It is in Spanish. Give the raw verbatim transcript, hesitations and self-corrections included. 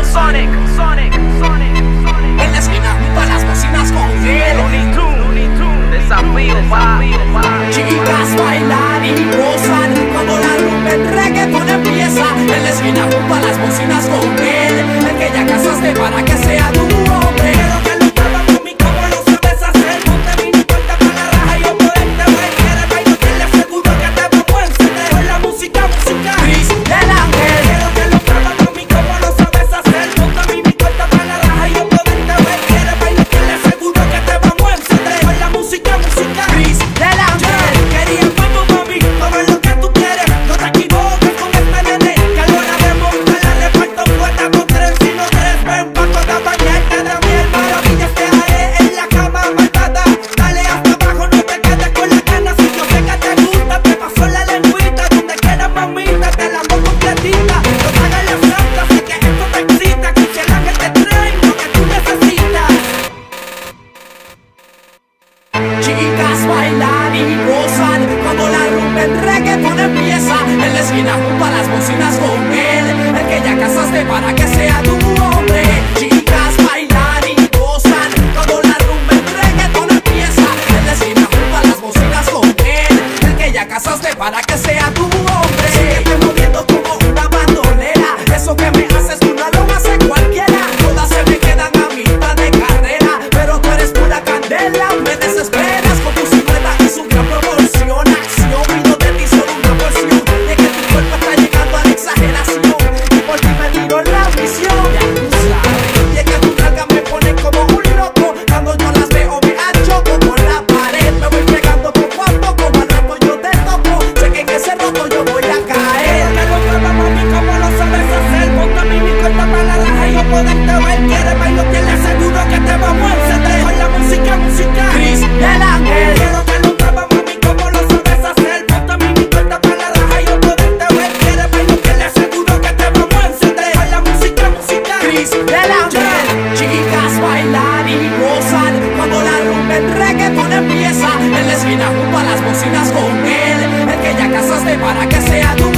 Sonic, Sonic, Sonic, Sonic. En la esquina junto a las bocinas con él. Looney Tunes, Looney Tunes. Desafío, pa, pa. Chicas bailan y gozan cuando la rumba en reggaeton empieza. En la esquina junto a las bocinas con él. El que ya casaste para que sea tu hombre. Quiero que lo pruebas conmigo como lo sabes hacer. Ponte mini puerta para la raja y yo poderte ver. Quiere bailo que le aseguro que te vamos a encender. Con la música, música Chris del Ángel. Quiero que lo pruebas conmigo como lo sabes hacer. Ponte mini puerta para la raja y yo poderte ver. Quiere bailo que le aseguro que te vamos a encender. Con la música, música Chris del Ángel. Quería vamos mami, todo lo que tú quieres. No te equivoques con este nene. Que a la hora de montarla le falta un puerta con tres. Si no tres ven pa' toda bañarte de miel. Maravillas te haré en la cama malvada. Dale hasta abajo, no te quedes con la gana. Si yo sé que te gusta, te paso la lengüita. Donde quieras mamita, te la hago completita. No te hagas la santa, sé que esto te excita. Quisiera que te traen lo que tú necesitas. Chicas bailan y gozan cuando la rumba en reggaeton empieza. En la esquina junto a las bocinas con él. El que ya casaste para que sea tu hombre. Chicas bailan y gozan cuando la rumba en reggaeton empieza. En la esquina junto a las bocinas con él. El que ya casaste para que sea tu hombre. Síguete moviendo como una bandolera. Eso que me haces tú no lo hace cualquiera. Todas se me quedan a mitad de carrera, pero tú eres pura candela. Me desesperas con tu silueta y su gran proporción. Acción, pido de ti solo una porción. De que tu cuerpo está llegando a la exageración. Y por ti me tiro la misión. Ya tú sabes. Y es que tu nalga me pone como un loco. Cuando yo las veo me achoco con la pared. Me voy pegando poco a poco. Al rato yo te toco. Sé que en ese roto yo voy a caer. Que lo pruebas mami como lo sabes hacer. Ponte mi mi cuenta para la raja y yo poderte ver. Quiere bailo que le aseguro que te vamos a encender. Con la música, música Chris del Ángel. Quiero que lo pruebas mami como lo sabes hacer. Ponte mi mi cuenta para la raja y yo poderte ver. Quiere bailo que le aseguro que te vamos a encender. Con la música, música Chris del Ángel. Chicas bailan y gozan cuando la rumba en reggaeton empieza. En la esquina junto a las bocinas con él. El que ya casaste para que sea tu